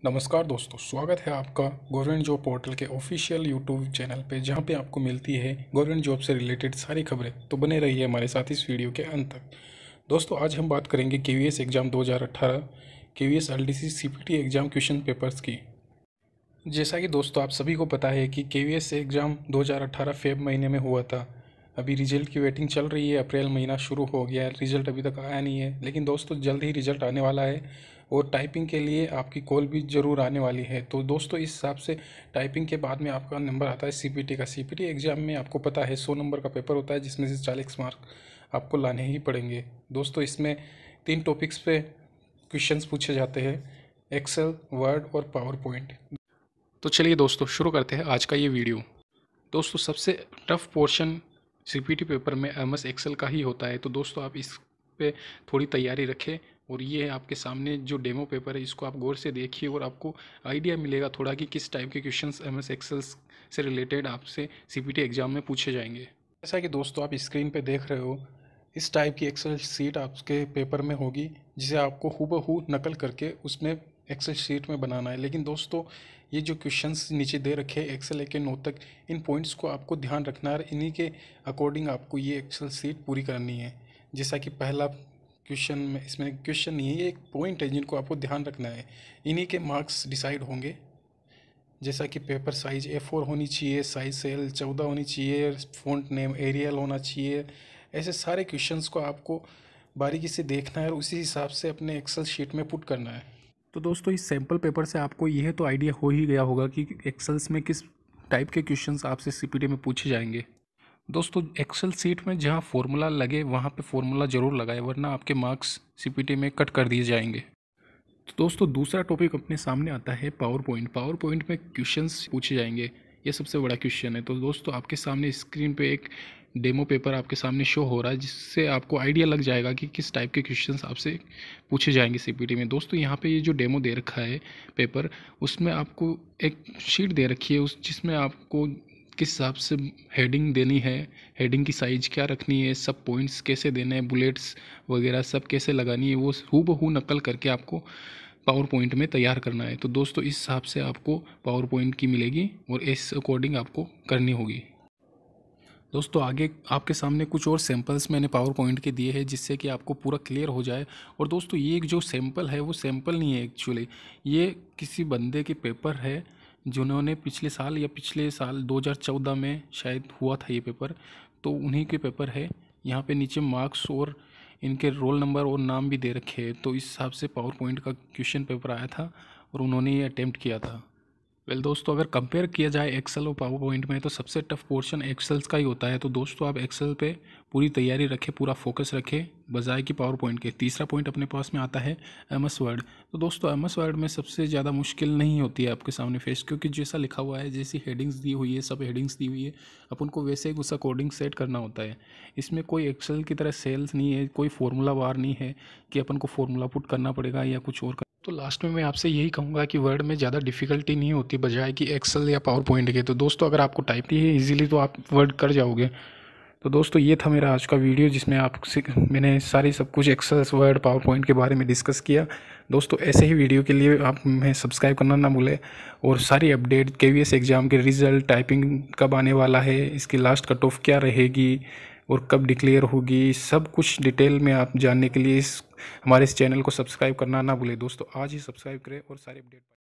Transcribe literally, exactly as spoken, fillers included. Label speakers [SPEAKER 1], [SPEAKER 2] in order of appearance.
[SPEAKER 1] नमस्कार दोस्तों, स्वागत है आपका गवर्नमेंट जॉब पोर्टल के ऑफिशियल यूट्यूब चैनल पे, जहां पे आपको मिलती है गवर्नमेंट जॉब से रिलेटेड सारी खबरें। तो बने रहिए हमारे साथ इस वीडियो के अंत तक। दोस्तों, आज हम बात करेंगे केवीएस एग्ज़ाम दो हज़ार अठारह KVS LDC CPT exam question papers की। जैसा कि दोस्तों आप सभी को पता है कि केवीएस एग्ज़ाम दो हज़ार अठारह फेब महीने में हुआ था। अभी रिजल्ट की वेटिंग चल रही है। अप्रैल महीना शुरू हो गया है, रिजल्ट अभी तक आया नहीं है, लेकिन दोस्तों जल्द ही रिजल्ट आने वाला है और टाइपिंग के लिए आपकी कॉल भी ज़रूर आने वाली है। तो दोस्तों इस हिसाब से टाइपिंग के बाद में आपका नंबर आता है सीपीटी का। सीपीटी एग्ज़ाम में आपको पता है सौ नंबर का पेपर होता है, जिसमें से चालीस मार्क आपको लाने ही पड़ेंगे। दोस्तों इसमें तीन टॉपिक्स पे क्वेश्चंस पूछे जाते हैं, एक्सेल, वर्ड और पावर पॉइंट। तो चलिए दोस्तों शुरू करते हैं आज का ये वीडियो। दोस्तों सबसे टफ पोर्शन सीपीटी पेपर में एमएस एक्सेल का ही होता है। तो दोस्तों आप इस पे थोड़ी तैयारी रखें और ये आपके सामने जो डेमो पेपर है इसको आप गौर से देखिए और आपको आइडिया मिलेगा थोड़ा कि किस टाइप के क्वेश्चंस एमएस एक्सेल से रिलेटेड आपसे सीपीटी एग्ज़ाम में पूछे जाएंगे। जैसा कि दोस्तों आप स्क्रीन पे देख रहे हो, इस टाइप की एक्सेल शीट आपके पेपर में होगी, जिसे आपको हूबहू नकल करके उसमें एक्सेल शीट में बनाना है। लेकिन दोस्तों ये जो क्वेश्चंस नीचे दे रखे हैं एक्सेल एक के नौ तक, इन पॉइंट्स को आपको ध्यान रखना है और इन्हीं के अकॉर्डिंग आपको ये एक्सेल शीट पूरी करनी है। जैसा कि पहला क्वेश्चन में, इसमें क्वेश्चन नहीं है, ये एक पॉइंट है जिनको आपको ध्यान रखना है। इन्हीं के मार्क्स डिसाइड होंगे। जैसा कि पेपर साइज ए फोर होनी चाहिए, साइज सेल चौदह होनी चाहिए, फ़ॉन्ट नेम एरियल होना चाहिए। ऐसे सारे क्वेश्चंस को आपको बारीकी से देखना है और उसी हिसाब से अपने एक्सेल शीट में पुट करना है। तो दोस्तों इस सैम्पल पेपर से आपको यह तो आइडिया हो ही गया होगा कि एक्सेल्स में किस टाइप के क्वेश्चंस आपसे सीपीटी में पूछे जाएंगे। दोस्तों एक्सेल शीट में जहां फॉर्मूला लगे वहां पे फॉर्मूला ज़रूर लगाए, वरना आपके मार्क्स सीपीटी में कट कर दिए जाएंगे। तो दोस्तों दूसरा टॉपिक अपने सामने आता है पावर पॉइंट। पावर पॉइंट में क्वेश्चंस पूछे जाएंगे, ये सबसे बड़ा क्वेश्चन है। तो दोस्तों आपके सामने स्क्रीन पे एक डेमो पेपर आपके सामने शो हो रहा है, जिससे आपको आइडिया लग जाएगा कि किस टाइप के क्वेश्चंस आपसे पूछे जाएंगे सीपीटी में। दोस्तों यहाँ पे ये जो डेमो दे रखा है पेपर, उसमें आपको एक शीट दे रखी है उस जिसमें आपको किस हिसाब से हेडिंग देनी है, हेडिंग की साइज क्या रखनी है, सब पॉइंट्स कैसे देने हैं, बुलेट्स वगैरह सब कैसे लगानी है, वो हूबहू नकल करके आपको पावर पॉइंट में तैयार करना है। तो दोस्तों इस हिसाब से आपको पावर पॉइंट की मिलेगी और इस अकॉर्डिंग आपको करनी होगी। दोस्तों आगे आपके सामने कुछ और सैंपल्स मैंने पावर पॉइंट के दिए हैं, जिससे कि आपको पूरा क्लियर हो जाए। और दोस्तों ये जो सैंपल है वो सैंपल नहीं है एक्चुअली, ये किसी बंदे के पेपर है जिन्होंने पिछले साल या पिछले साल दो हज़ार चौदह में शायद हुआ था ये पेपर, तो उन्हीं के पेपर है। यहाँ पे नीचे मार्क्स और इनके रोल नंबर और नाम भी दे रखे हैं। तो इस हिसाब से पावर पॉइंट का क्वेश्चन पेपर आया था और उन्होंने ये अटैम्प्ट किया था। वेल दोस्तों अगर कंपेयर किया जाए एक्सेल और पावर पॉइंट में, तो सबसे टफ पोर्शन एक्सेल्स का ही होता है। तो दोस्तों आप एक्सेल पे पूरी तैयारी रखें, पूरा फोकस रखें बजाय कि पावर पॉइंट के। तीसरा पॉइंट अपने पास में आता है एमएस वर्ड। तो दोस्तों एमएस वर्ड में सबसे ज़्यादा मुश्किल नहीं होती है आपके सामने फेस, क्योंकि जैसा लिखा हुआ है, जैसी हेडिंग्स दी हुई है, सब हेडिंग्स दी हुई है, अपन को वैसे ही उस अकॉर्डिंग सेट करना होता है। इसमें कोई एक्सेल की तरह सेल्स नहीं है, कोई फार्मूला वार नहीं है कि अपन को फार्मूला पुट करना पड़ेगा या कुछ और। तो लास्ट में मैं आपसे यही कहूँगा कि वर्ड में ज़्यादा डिफ़िकल्टी नहीं होती बजाय कि एक्सेल या पावर पॉइंट के। तो दोस्तों अगर आपको टाइप ही है इजीली तो आप वर्ड कर जाओगे। तो दोस्तों ये था मेरा आज का वीडियो, जिसमें आपसे मैंने सारी सब कुछ एक्सेल, वर्ड, पावर पॉइंट के बारे में डिस्कस किया। दोस्तों ऐसे ही वीडियो के लिए आप हमें सब्सक्राइब करना ना भूलें और सारी अपडेट केवीएस एग्ज़ाम के रिज़ल्ट, टाइपिंग कब आने वाला है, इसकी लास्ट कट ऑफ क्या रहेगी और कब डिक्लेयर होगी, सब कुछ डिटेल में आप जानने के लिए इस हमारे इस चैनल को सब्सक्राइब करना ना भूलें। दोस्तों आज ही सब्सक्राइब करें और सारी अपडेट